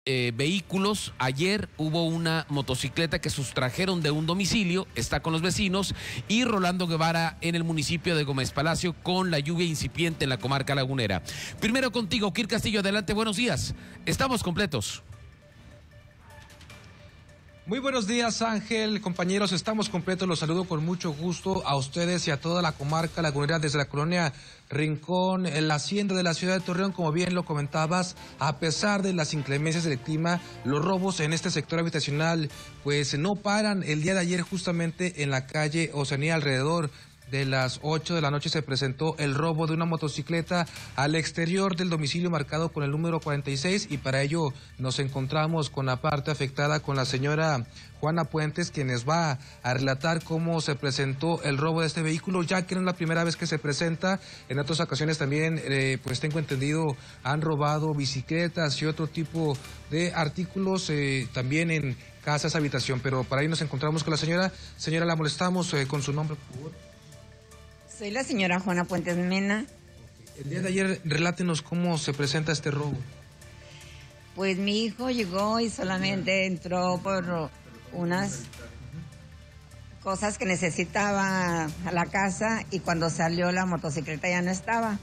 vehículos. Ayer hubo una motocicleta que sustrajeron de un domicilio, está con los vecinos, y Rolando Guevara en el municipio de Gómez Palacio con la lluvia incipiente en la comarca lagunera. Primero contigo, Kir Castillo, adelante, buenos días. Estamos completos. Muy buenos días, Ángel, compañeros, estamos completos, los saludo con mucho gusto a ustedes y a toda la comarca lagunera desde la colonia Rincón, en la hacienda de la ciudad de Torreón. Como bien lo comentabas, a pesar de las inclemencias del clima, los robos en este sector habitacional pues no paran. El día de ayer justamente en la calle Oceanía, alrededor de las 8 de la noche, se presentó el robo de una motocicleta al exterior del domicilio marcado con el número 46, y para ello nos encontramos con la parte afectada, con la señora Juana Puentes, quienes va a relatar cómo se presentó el robo de este vehículo, ya que no es la primera vez que se presenta. En otras ocasiones también, pues tengo entendido, han robado bicicletas y otro tipo de artículos también en casas habitación, pero para ahí nos encontramos con la señora. Señora, la molestamos con su nombre, por favor. Soy la señora Juana Puentes Mena. El día de ayer, relátenos cómo se presenta este robo. Pues mi hijo llegó y solamente entró por unas cosas que necesitaba a la casa, y cuando salió la motocicleta ya no estaba.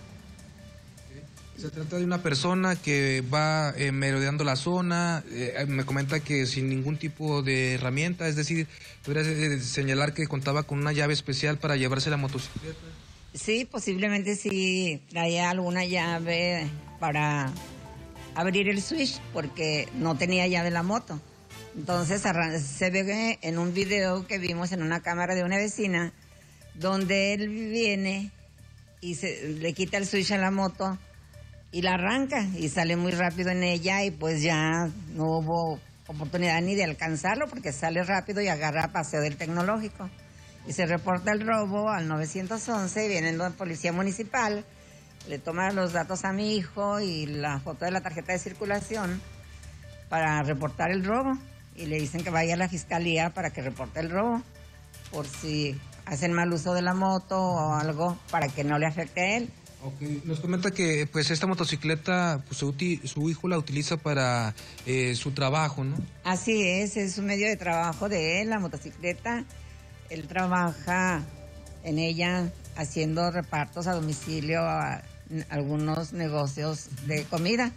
Se trata de una persona que va merodeando la zona, me comenta que sin ningún tipo de herramienta, es decir, podría señalar que contaba con una llave especial para llevarse la motocicleta. Sí, posiblemente sí traía alguna llave para abrir el switch, porque no tenía llave la moto. Entonces se ve en un video que vimos en una cámara de una vecina, donde él viene y le quita el switch a la moto y la arranca y sale muy rápido en ella, y pues ya no hubo oportunidad ni de alcanzarlo, porque sale rápido y agarra Paseo del Tecnológico. Y se reporta el robo al 911, viene la policía municipal, le toma los datos a mi hijo y la foto de la tarjeta de circulación para reportar el robo, y le dicen que vaya a la fiscalía para que reporte el robo, por si hacen mal uso de la moto o algo, para que no le afecte a él. Okay. Nos comenta que pues esta motocicleta, pues su hijo la utiliza para su trabajo, ¿no? Así es un medio de trabajo de él, la motocicleta. Él trabaja en ella haciendo repartos a domicilio a algunos negocios de comida.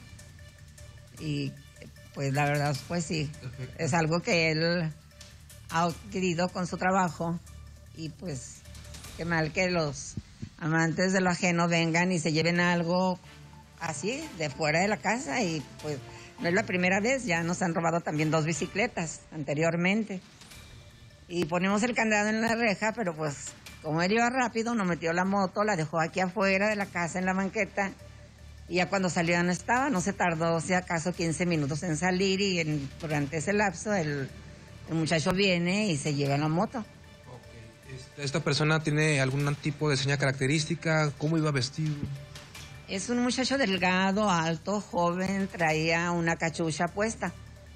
Y pues la verdad, pues sí, perfecto. Es algo que él ha adquirido con su trabajo, y pues qué mal que los amantes de lo ajeno vengan y se lleven algo así de fuera de la casa. Y pues no es la primera vez, ya nos han robado también 2 bicicletas anteriormente. Y ponemos el candado en la reja, pero pues como él iba rápido, nos metió la moto, la dejó aquí afuera de la casa en la banqueta, y ya cuando salió ya no estaba. No se tardó, si acaso, 15 minutos en salir, y durante ese lapso el muchacho viene y se lleva la moto. ¿Esta persona tiene algún tipo de seña característica? ¿Cómo iba vestido? Es un muchacho delgado, alto, joven, traía una cachucha puesta.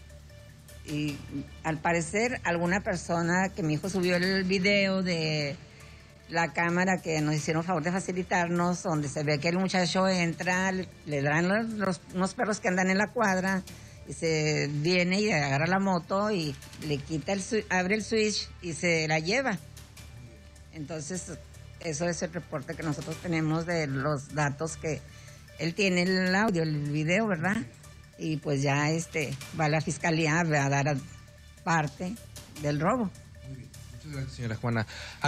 Y al parecer alguna persona, que mi hijo subió el video de la cámara que nos hicieron favor de facilitarnos, donde se ve que el muchacho entra, le dan unos perros que andan en la cuadra, y se viene y agarra la moto y le quita abre el switch y se la lleva. Entonces, eso es el reporte que nosotros tenemos de los datos que él tiene, el audio, el video, ¿verdad? Y pues ya va a la fiscalía, va a dar parte del robo. Muy bien. Muchas gracias, señora Juana.